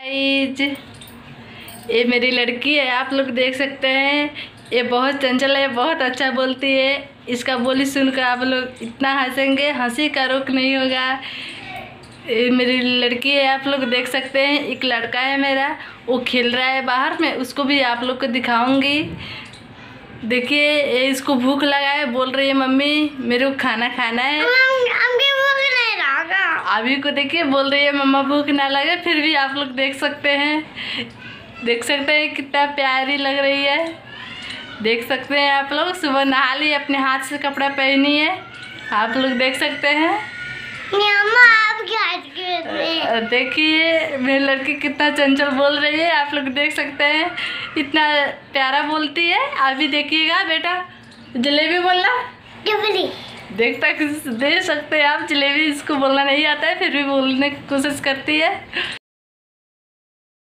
Guys, ये मेरी लड़की है, आप लोग देख सकते हैं। ये बहुत चंचल है, बहुत अच्छा बोलती है। इसका बोली सुनकर आप लोग इतना हंसेंगे, हंसी का रोक नहीं होगा। ये मेरी लड़की है, आप लोग देख सकते हैं। एक लड़का है मेरा, वो खेल रहा है बाहर में, उसको भी आप लोग को दिखाऊंगी। देखिए, ये इसको भूख लगा है, बोल रही है मम्मी मेरे को खाना खाना है। अभी को देखिए बोल रही है मम्मा भूख ना लगे, फिर भी आप लोग देख सकते हैं कितना प्यारी लग रही है। देख सकते हैं आप लोग, सुबह नहा ली, अपने हाथ से कपड़ा पहनी है, आप लोग देख सकते हैं। देखिए मेरी लड़की कितना चंचल बोल रही है, आप लोग देख सकते हैं, इतना प्यारा बोलती है। अभी देखिएगा बेटा, जलेबी बोलना देख सकते हैं आप। जलेबी इसको बोलना नहीं आता है, फिर भी बोलने की कोशिश करती है।